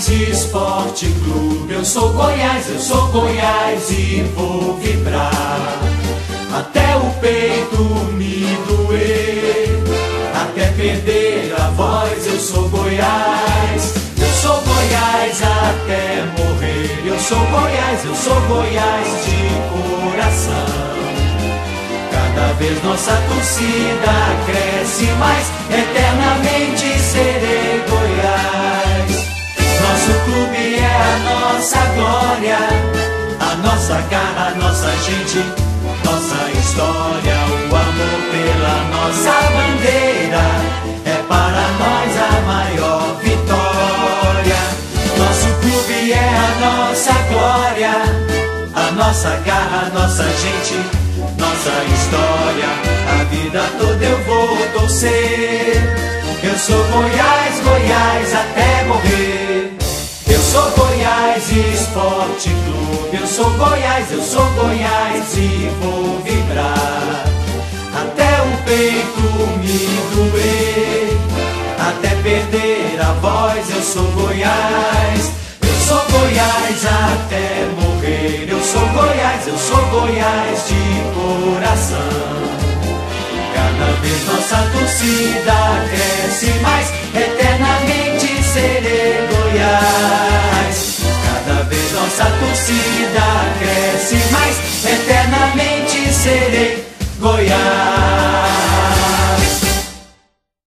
Goiás Esporte Clube. Eu sou Goiás e vou vibrar até o peito me doer, até perder a voz. Eu sou Goiás até morrer. Eu sou Goiás de coração. Cada vez nossa torcida cresce mais, eternamente serei Goiás. Nosso clube é a nossa glória, a nossa garra, a nossa gente, nossa história. O amor pela nossa bandeira é para nós a maior vitória. Nosso clube é a nossa glória, a nossa garra, a nossa gente, nossa história. A vida toda eu vou torcer. Eu sou Goiás até morrer. Eu sou Goiás Esporte Clube. Eu sou Goiás e vou vibrar até o peito me doer, até perder a voz. Eu sou Goiás até morrer. Eu sou Goiás de coração. Cada vez nossa torcida cresce mais, eternamente serei Goiás. Cada vez nossa torcida cresce mais, eternamente serei Goiás.